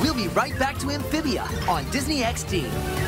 We'll be right back to Amphibia on Disney XD.